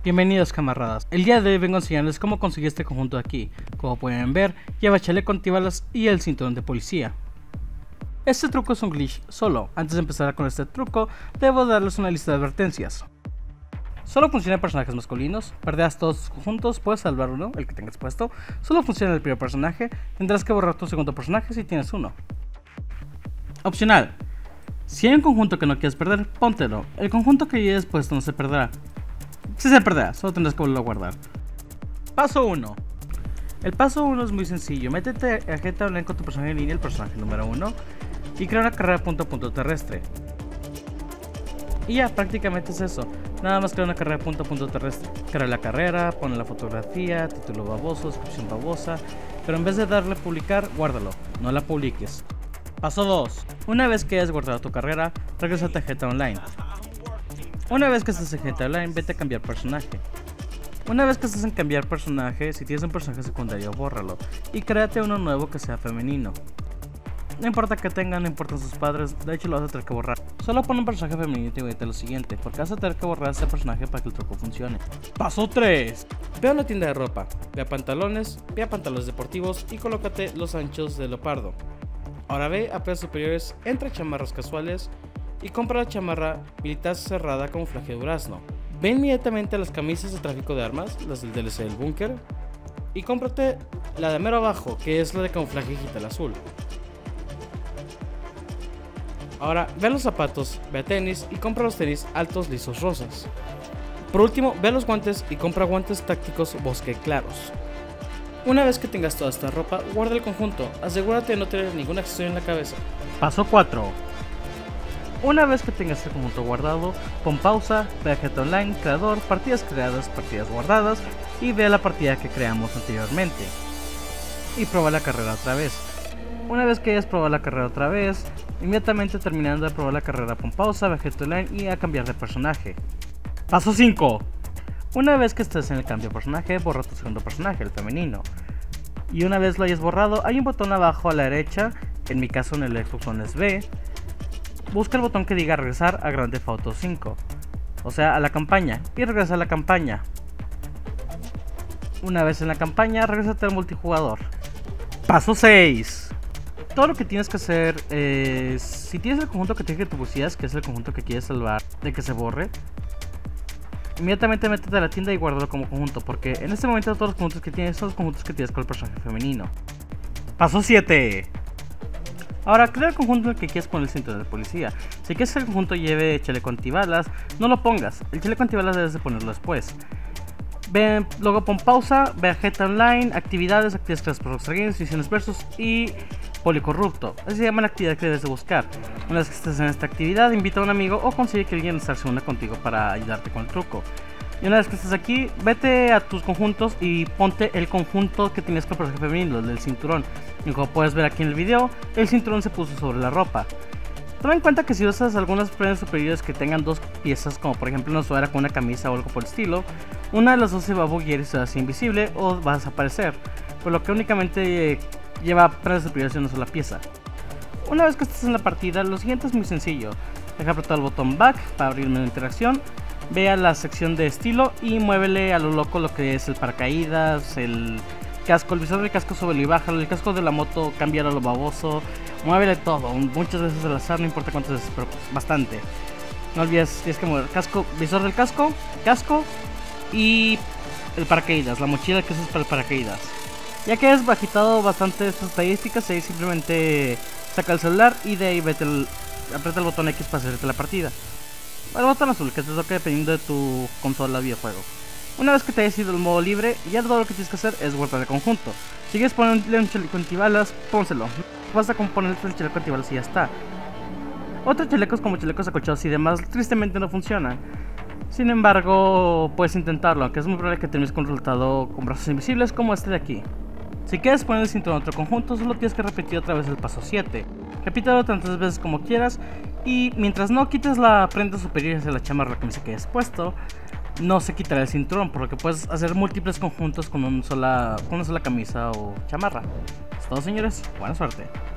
Bienvenidos camaradas, el día de hoy vengo a enseñarles cómo conseguir este conjunto de aquí. Como pueden ver, lleva chaleco antibalas y el cinturón de policía. Este truco es un glitch solo. Antes de empezar con este truco, debo darles una lista de advertencias. Solo funciona en personajes masculinos, perderás todos tus conjuntos, puedes salvar uno, el que tengas puesto. Solo funciona en el primer personaje, tendrás que borrar tu segundo personaje si tienes uno. Opcional: si hay un conjunto que no quieres perder, póntelo. El conjunto que lleves puesto no se perderá. Si se perderá, solo tendrás que volverlo a guardar. Paso 1. El paso 1 es muy sencillo. Métete a GTA Online con tu personaje en línea, el personaje número 1, y crea una carrera punto a punto terrestre. Y ya, prácticamente es eso. Nada más crea una carrera punto a punto terrestre. Crea la carrera, pone la fotografía, título baboso, descripción babosa, pero en vez de darle a publicar, guárdalo, no la publiques. Paso 2. Una vez que hayas guardado tu carrera, regresa a GTA Online. Una vez que estés en GTA Online, vete a cambiar personaje. Una vez que estés en cambiar personaje, si tienes un personaje secundario, bórralo y créate uno nuevo que sea femenino. No importa que tengan, no importan sus padres, de hecho lo vas a tener que borrar. Solo pon un personaje femenino y vete lo siguiente, porque vas a tener que borrar a ese personaje para que el truco funcione. Paso 3. Ve a una tienda de ropa, ve a pantalones deportivos y colócate los anchos de leopardo. Ahora ve a precios superiores entre chamarras casuales y compra la chamarra militar cerrada camuflaje de durazno. Ve inmediatamente a las camisas de tráfico de armas, las del DLC del búnker, y cómprate la de mero abajo, que es la de camuflaje digital azul. Ahora ve a los zapatos, ve a tenis y compra los tenis altos lisos rosas. Por último, ve a los guantes y compra guantes tácticos bosque claros. Una vez que tengas toda esta ropa, guarda el conjunto, asegúrate de no tener ningún accesorio en la cabeza. Paso 4. Una vez que tengas el conjunto guardado, pon pausa, ve a GTA Online, creador, partidas creadas, partidas guardadas y ve a la partida que creamos anteriormente. Y prueba la carrera otra vez. Una vez que hayas probado la carrera otra vez, inmediatamente terminando de probar la carrera, pon pausa, ve a GTA Online y a cambiar de personaje. Paso 5. Una vez que estés en el cambio de personaje, borra tu segundo personaje, el femenino. Y una vez lo hayas borrado, hay un botón abajo a la derecha, en mi caso en el Xbox One es B. Busca el botón que diga regresar a Grand Theft Auto 5, o sea a la campaña, y regresa a la campaña. Una vez en la campaña, regrésate al multijugador. Paso 6. Todo lo que tienes que hacer es, si tienes el conjunto que tienes que tu policías, que es el conjunto que quieres salvar de que se borre, inmediatamente métete a la tienda y guárdalo como conjunto, porque en este momento todos los conjuntos que tienes son los conjuntos que tienes con el personaje femenino. Paso 7. Ahora, crea el conjunto en el que quieres poner el cinturón de policía. Si quieres que el conjunto lleve chaleco antibalas, no lo pongas. El chaleco antibalas debes de ponerlo después. Luego pon pausa, ve a GTA Online, actividades creadas por Rockstar Games, misiones versus y policorrupto. Así se llama la actividad que debes de buscar. Una vez que estés en esta actividad, invita a un amigo o consigue que alguien se una contigo para ayudarte con el truco. Y una vez que estés aquí, vete a tus conjuntos y ponte el conjunto que tienes con el personaje femenino, el del cinturón. Y como puedes ver aquí en el video, el cinturón se puso sobre la ropa. Toma en cuenta que si usas algunas prendas superiores que tengan dos piezas, como por ejemplo una sudadera con una camisa o algo por el estilo, una de las dos se va a buguear y se va a hacer invisible o va a desaparecer, por lo que únicamente lleva prendas superiores en una sola pieza. Una vez que estés en la partida, lo siguiente es muy sencillo. Deja apretado el botón back para abrir una interacción. Ve a la sección de estilo y muévele a lo loco lo que es el paracaídas, el casco, el visor del casco, súbelo y bájalo, el casco de la moto, cámbialo a lo baboso, muévele todo, muchas veces al azar, no importa cuántas veces, pero bastante. No olvides, tienes que mover casco, visor del casco, casco y el paracaídas, la mochila que usas para el paracaídas. Ya que has bajitado bastante estas estadísticas, ahí simplemente saca el celular y de ahí aprieta el botón X para hacerte la partida. El botón azul que te toque dependiendo de tu consola o videojuego. Una vez que te hayas ido el modo libre, ya todo lo que tienes que hacer es guardar el conjunto. Si quieres ponerle un chaleco antibalas, pónselo. Basta con ponerle el chaleco antibalas y ya está. Otros chalecos como chalecos acolchados y demás tristemente no funcionan. Sin embargo, puedes intentarlo, aunque es muy probable que termines con un resultado con brazos invisibles como este de aquí. Si quieres poner el cinturón en otro conjunto, solo tienes que repetir otra vez el paso 7. Repítelo tantas veces como quieras y mientras no quites la prenda superior de la chamarra o la camisa que hayas puesto, no se quitará el cinturón, por lo que puedes hacer múltiples conjuntos con una sola camisa o chamarra. Es todo, señores, buena suerte.